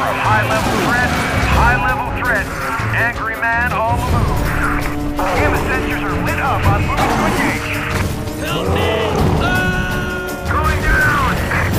for a high-level threat. Angry man on the move. Gamma sensors are lit up on move to engage. Help me! Going down!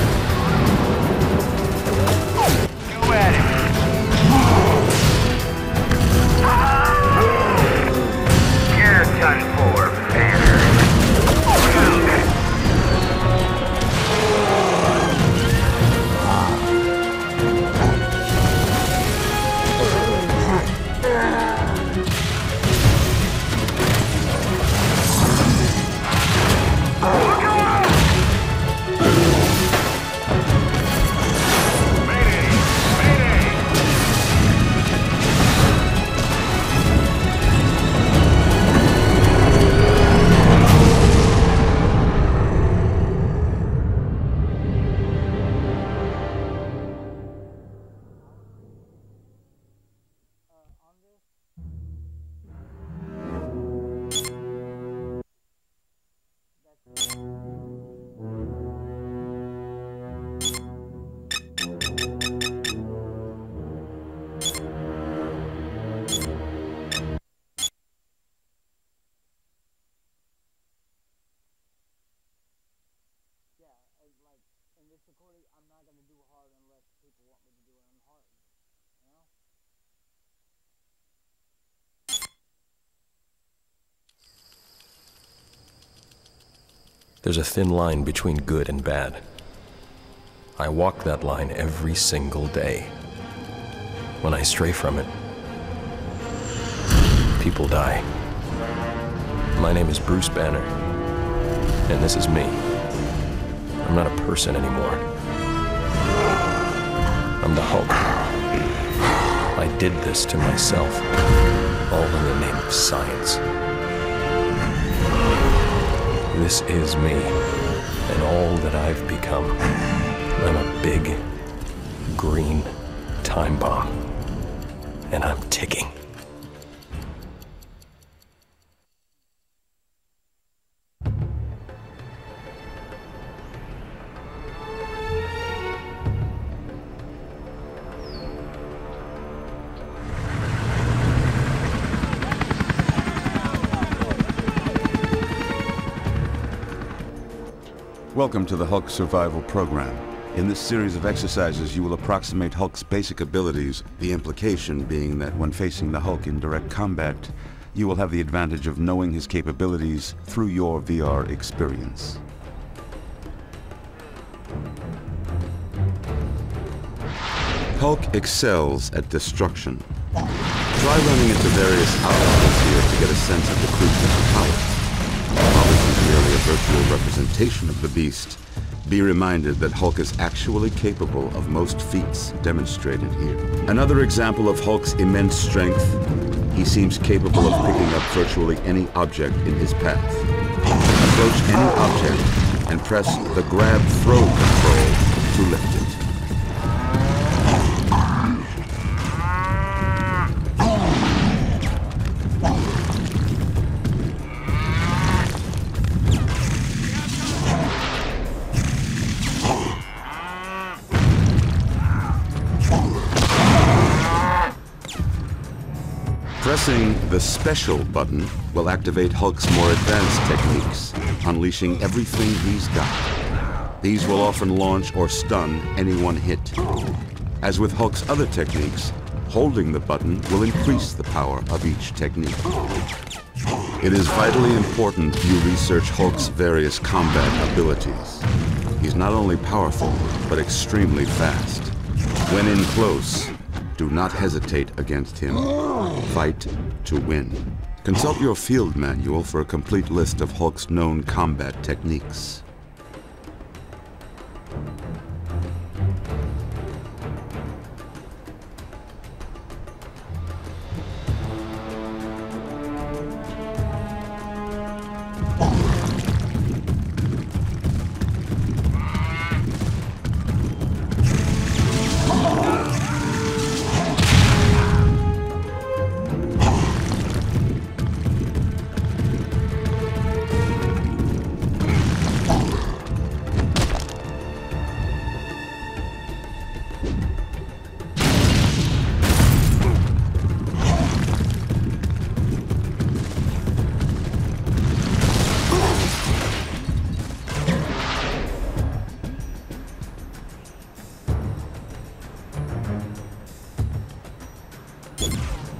Go at it. Gear touch 4, Banner. There's a thin line between good and bad. I walk that line every single day. When I stray from it, people die. My name is Bruce Banner, and this is me. I'm not a person anymore. I'm the Hulk. I did this to myself, all in the name of science. This is me, and all that I've become. I'm a big, green time bomb, and I'm ticking. Welcome to the Hulk Survival Program. In this series of exercises, you will approximate Hulk's basic abilities, the implication being that when facing the Hulk in direct combat, you will have the advantage of knowing his capabilities through your VR experience. Hulk excels at destruction. Try running into various outlets here to get a sense of the creature's power. While this is merely a virtual representation of the beast, be reminded that Hulk is actually capable of most feats demonstrated here. Another example of Hulk's immense strength, he seems capable of picking up virtually any object in his path. Approach any object and press the grab throw control to lift it. Pressing the Special button will activate Hulk's more advanced techniques, unleashing everything he's got. These will often launch or stun any one hit. As with Hulk's other techniques, holding the button will increase the power of each technique. It is vitally important you research Hulk's various combat abilities. He's not only powerful, but extremely fast. When in close, do not hesitate against him. Fight to win. Consult your field manual for a complete list of Hulk's known combat techniques.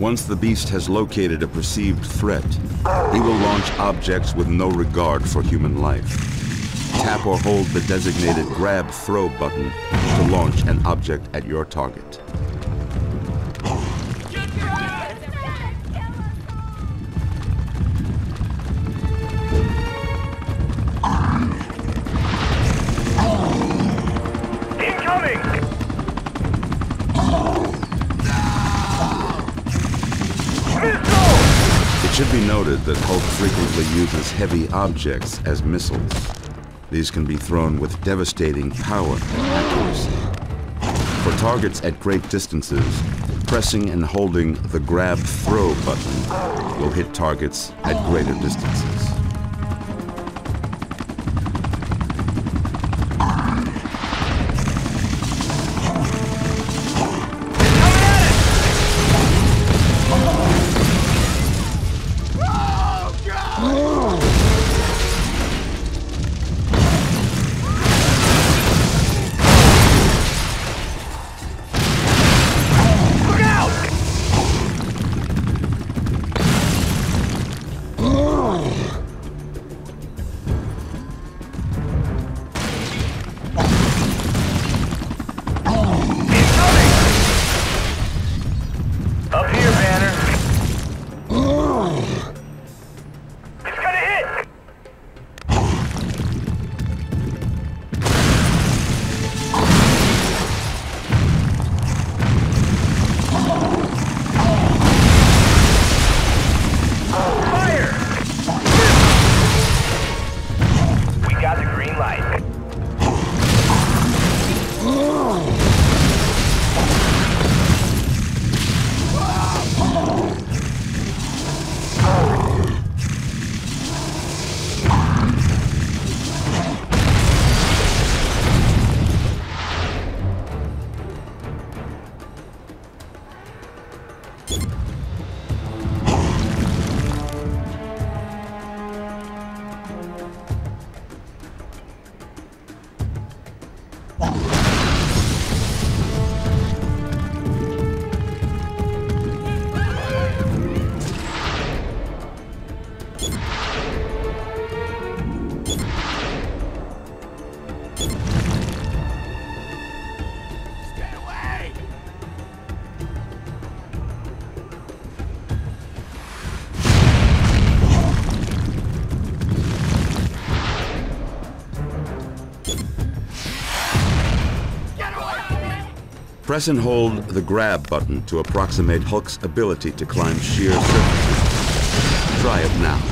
Once the beast has located a perceived threat, he will launch objects with no regard for human life. Tap or hold the designated grab throw button to launch an object at your target. It should be noted that Hulk frequently uses heavy objects as missiles. These can be thrown with devastating power and accuracy. For targets at great distances, pressing and holding the grab throw button will hit targets at greater distances. Press and hold the grab button to approximate Hulk's ability to climb sheer surfaces. Try it now.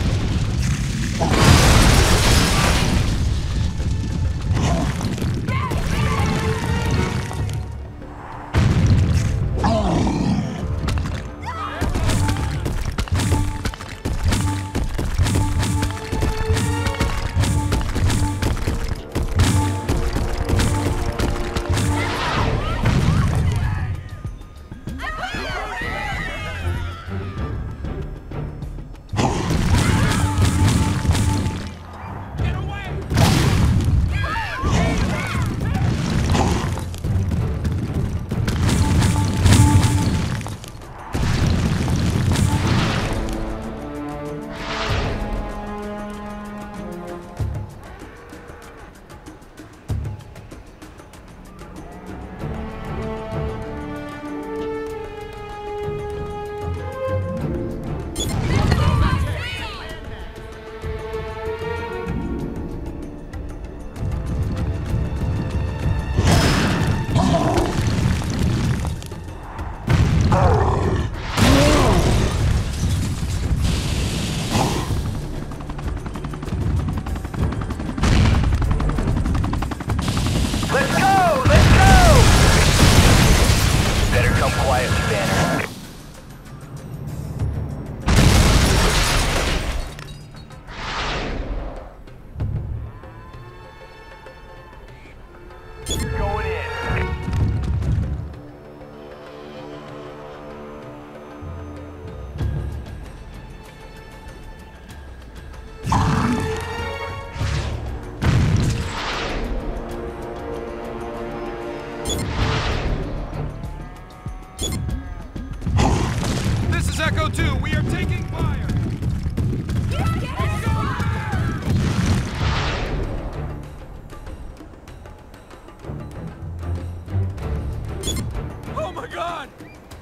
Echo 2, we are taking fire! Oh my God!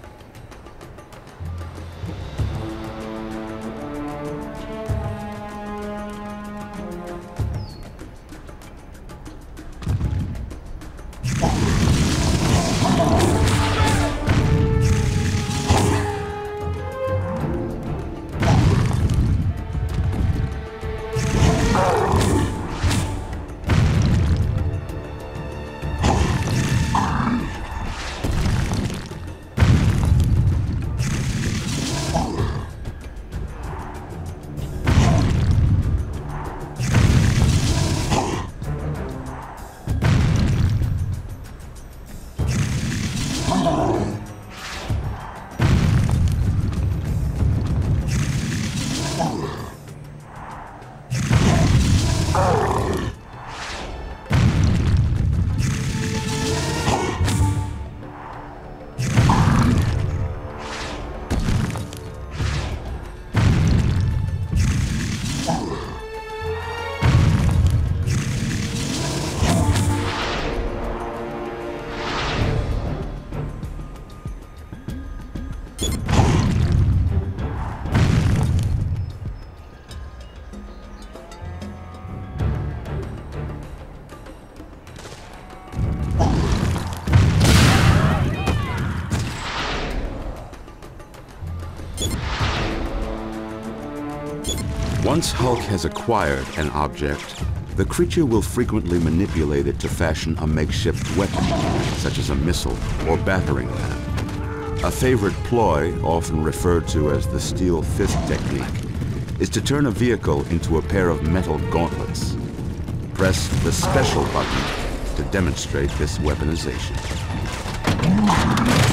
Once Hulk has acquired an object, the creature will frequently manipulate it to fashion a makeshift weapon, such as a missile or battering ram. A favorite ploy, often referred to as the steel fist technique, is to turn a vehicle into a pair of metal gauntlets. Press the special button to demonstrate this weaponization.